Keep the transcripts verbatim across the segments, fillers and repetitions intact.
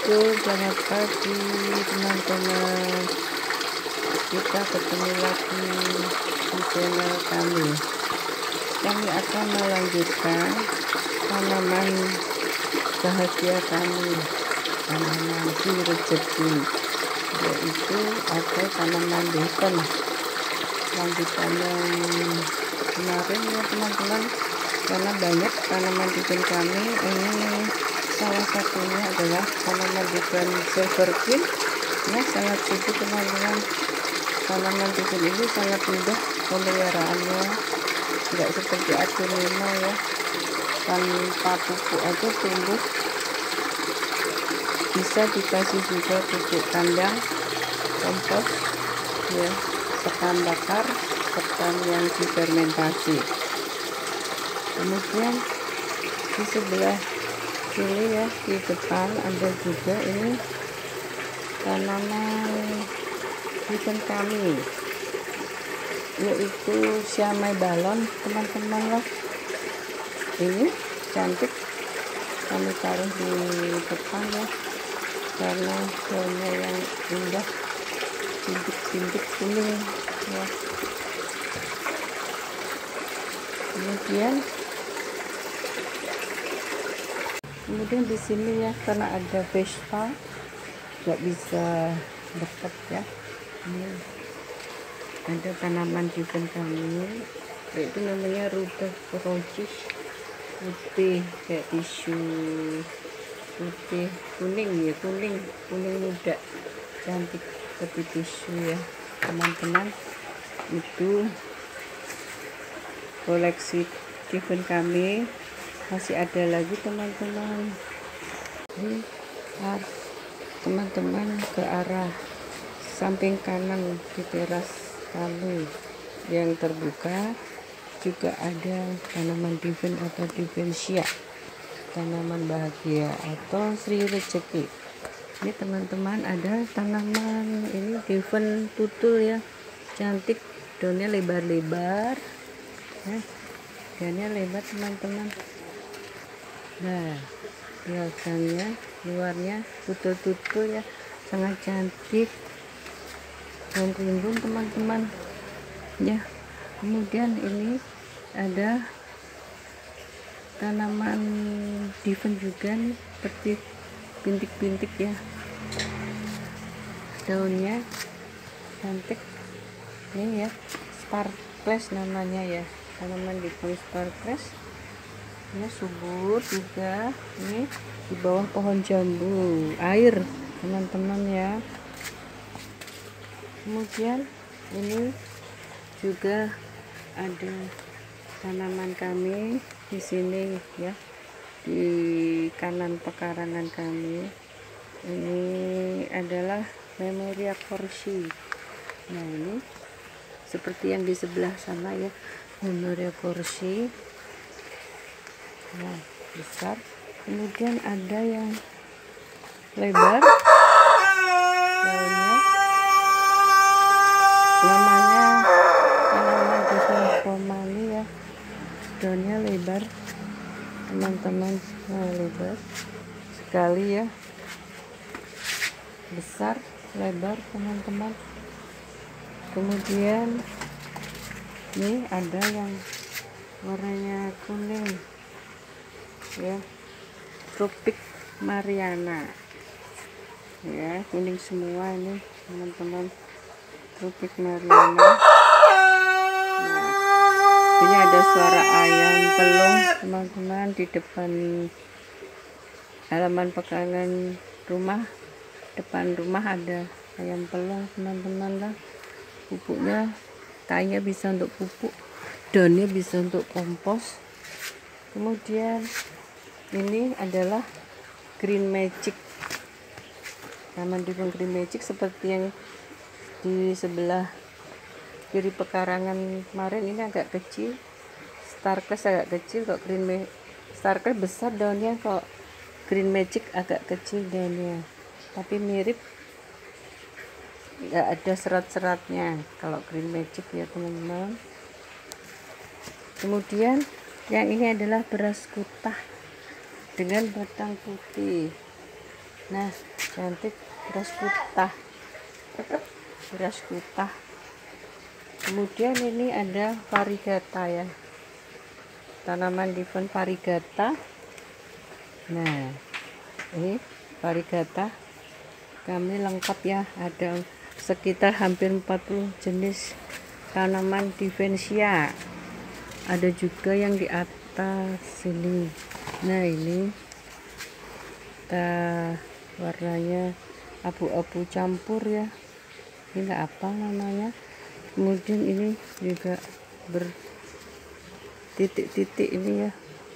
Assalamualaikum, selamat pagi teman-teman. Kita ketemu lagi di channel kami. Kami akan melanjutkan tanaman bahagia kami, tanaman si rezeki, yaitu ada tanaman Devon. Lanjutan yang kemarin ya teman-teman, karena banyak tanaman Devon kami. Ini salah satunya adalah tanaman Devon Silver Queen ya, sangat sejuk teman-teman. Tanaman Devon ini sangat mudah pemeliharaannya, tidak seperti aglonema ya, tanpa pupuk aja tumbuh. Bisa dikasih juga pupuk kandang, kompos ya, ketan bakar, ketan yang difermentasi. Kemudian di sebelah sini ya, di depan ada juga ini tanaman Devon kami, yaitu siamai balon teman-teman lah. Ini cantik, kami taruh di depan ya, karena daunnya yang indah, bintik-bintik kuning ya. Kemudian kemudian di sini ya, karena ada Vespa nggak bisa dekat ya. Ini ada tanaman Devon kami, yaitu namanya rudolphus putih, kayak tisu putih kuning ya, kuning kuning muda, cantik seperti tisu ya teman-teman. Itu koleksi Devon kami. Masih ada lagi teman-teman. Ini teman-teman ke arah samping kanan di teras kami yang terbuka juga ada tanaman Devon atau Devonsia, tanaman bahagia atau Sri Rezeki. Ini teman-teman ada tanaman ini Devon tutul ya, cantik, daunnya lebar-lebar ya, daunnya lebar teman-teman. Nah, belakangnya, luarnya tutul-tutul ya, sangat cantik dan rimbun teman-teman ya. Kemudian ini ada tanaman Devon juga nih, seperti bintik-bintik ya, daunnya cantik ini ya, sparkles namanya ya, tanaman Devon sparkles ya, subur juga. Ini di bawah pohon jambu air teman-teman ya. Kemudian ini juga ada tanaman kami di sini ya, di kanan pekarangan kami. Ini adalah Memoria Corsi. Nah, ini seperti yang di sebelah sana ya, Memoria Corsi. Nah, besar. Kemudian ada yang lebar, daunnya namanya tanaman Devon Romani ya, daunnya lebar teman-teman. Nah, lebar sekali ya, besar, lebar teman-teman. Kemudian ini ada yang warnanya kuning ya, tropik Mariana ya, kuning semua ini teman-teman, tropik Mariana. Nah, ini ada suara ayam pelung teman-teman di depan halaman pekarangan rumah. Depan rumah ada ayam pelung teman-teman lah. Pupuknya, kayaknya bisa untuk pupuk, daunnya bisa untuk kompos. Kemudian ini adalah Green Magic, taman Devon Green Magic, seperti yang di sebelah kiri pekarangan kemarin. Ini agak kecil, Starclass agak kecil, kok Green Ma Starclass besar daunnya, kok Green Magic agak kecil daunnya, tapi mirip, nggak ada serat-seratnya kalau Green Magic ya teman-teman. Kemudian yang ini adalah beras kutah dengan batang putih Nah, cantik, beras kutah, beras kutah. Kemudian ini ada varigata ya, tanaman diven varigata. Nah, ini varigata kami lengkap ya, ada sekitar hampir empat puluh jenis tanaman Divensia. Ada juga yang di atas sini. Nah, ini kita warnanya abu-abu campur ya, ini enggak apa namanya. Kemudian ini juga bertitik-titik ini ya,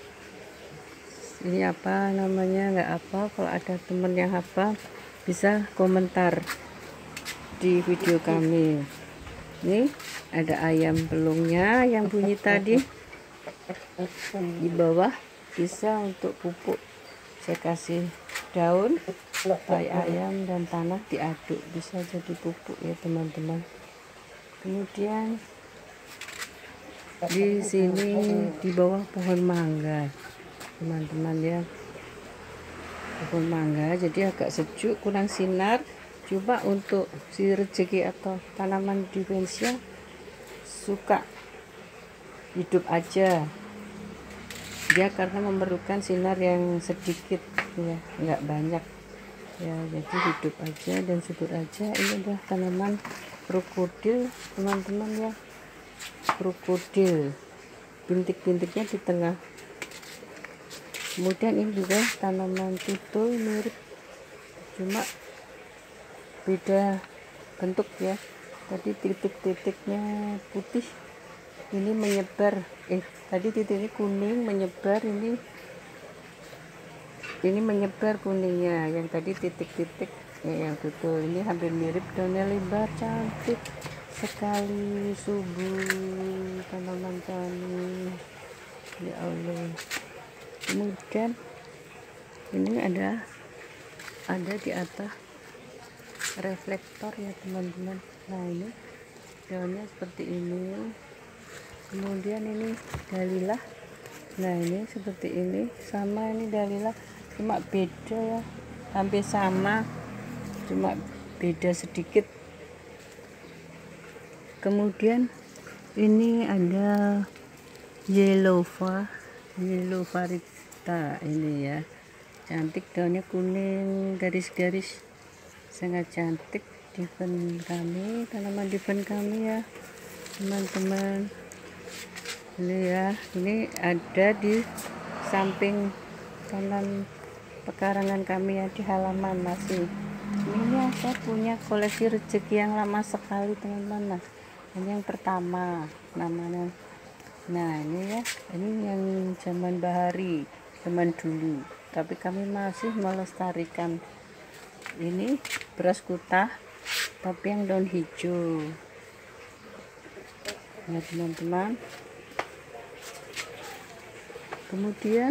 ini apa namanya, nggak apa. Kalau ada teman yang hafal bisa komentar di video kami. Ini ada ayam pelungnya yang bunyi tadi di bawah, bisa untuk pupuk. Saya kasih daun tai ayam dan tanah diaduk, bisa jadi pupuk ya teman-teman. Kemudian di sini di bawah pohon mangga teman-teman ya, pohon mangga jadi agak sejuk, kurang sinar. Coba untuk si rezeki atau tanaman Divensia suka hidup aja dia, karena memerlukan sinar yang sedikit ya, nggak banyak ya, jadi hidup aja dan subur aja. Ini adalah tanaman krokodil teman-teman ya, krokodil, bintik-bintiknya di tengah. Kemudian ini juga tanaman tutul, mirip cuma beda bentuk ya, tadi titik-titiknya putih, ini menyebar, eh tadi titiknya kuning menyebar, ini ini menyebar kuningnya, yang tadi titik-titik ya, yang tutul ini hampir mirip, daunnya lebar, cantik sekali, subur tanaman kami ya Allah. Kemudian ini ada ada di atas reflektor ya teman-teman. Nah, ini daunnya seperti ini. Kemudian ini dahlia, nah ini seperti ini, sama ini dahlia, cuma beda ya, hampir sama cuma beda sedikit. Kemudian ini ada yellowva, yellow varigata ini ya, cantik, daunnya kuning garis-garis, sangat cantik. Diven kami, tanaman diven kami ya teman-teman. Ini ya, ini ada di samping kanan pekarangan kami ya, di halaman masih. Ini ya, saya punya koleksi rezeki yang lama sekali teman-teman. Nah, ini yang pertama namanya. Nah, ini ya, ini yang zaman bahari, zaman dulu. Tapi kami masih melestarikan. Ini beras kutah, tapi yang daun hijau. Nah teman-teman. Kemudian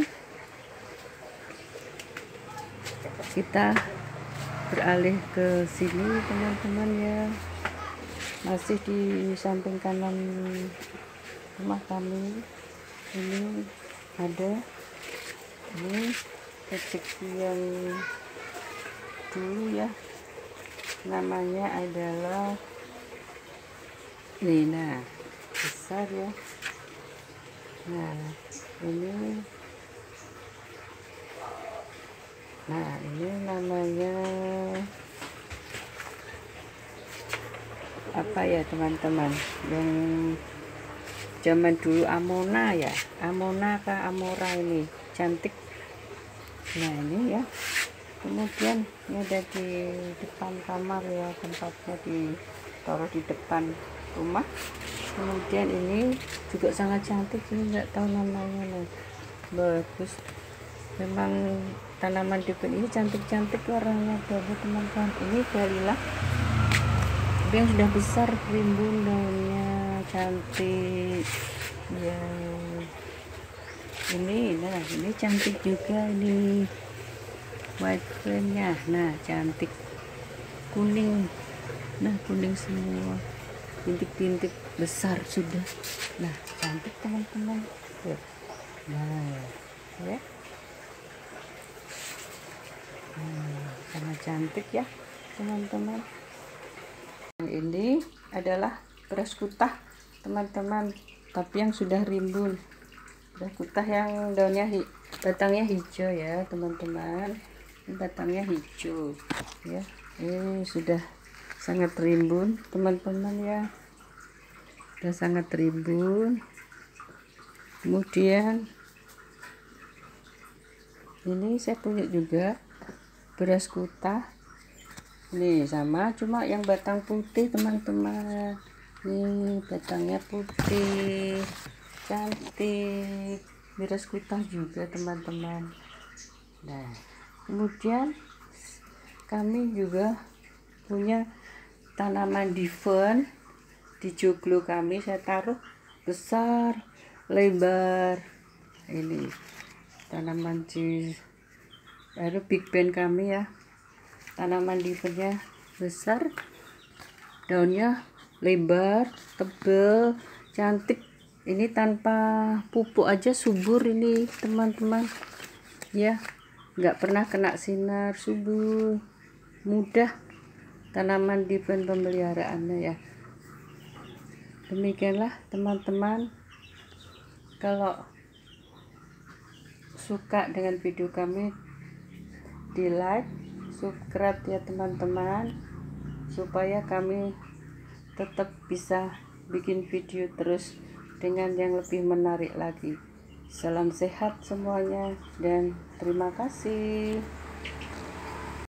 kita beralih ke sini teman-teman ya, masih di samping kanan rumah kami. Ini ada ini rezeki yang dulu ya, namanya adalah ini, nah besar ya. Nah ini, nah ini namanya apa ya teman-teman, yang zaman dulu amona ya, amona kah amora, ini cantik. Nah ini ya, kemudian ini ada di depan kamar ya, tempatnya ditaruh di depan rumah. Kemudian ini juga sangat cantik, ini nggak tahu namanya loh, bagus memang tanaman diven ini, cantik-cantik warnanya bagus teman-teman. Ini dahlia yang sudah besar, rimbun daunnya, cantik ya. Ini nah ini cantik juga, ini white flame-nya, nah cantik, kuning, nah kuning semua, bintik-bintik besar sudah. Nah cantik teman-teman ya. Nah ya, nah. sangat cantik ya teman-teman. Ini adalah beras kutah teman-teman, tapi yang sudah rimbun. Beras kutah yang daunnya hi batangnya hijau ya teman-teman. Ini batangnya hijau ya. Ini sudah sangat rimbun teman-teman ya, sudah sangat rimbun. Kemudian ini saya punya juga beras kutah. Nih sama, cuma yang batang putih teman-teman. Nih batangnya putih, cantik. Beras kutah juga teman-teman. Nah, kemudian kami juga punya tanaman diven di joglo kami. Saya taruh besar, lebar. Ini tanaman di baru big band kami ya. Tanaman divennya besar, daunnya lebar, tebal, cantik. Ini tanpa pupuk aja subur ini teman-teman ya, nggak pernah kena sinar, subur, mudah tanaman diven pemeliharaannya ya. Demikianlah teman-teman, kalau suka dengan video kami di like, subscribe ya teman-teman, supaya kami tetap bisa bikin video terus dengan yang lebih menarik lagi. Salam sehat semuanya dan terima kasih.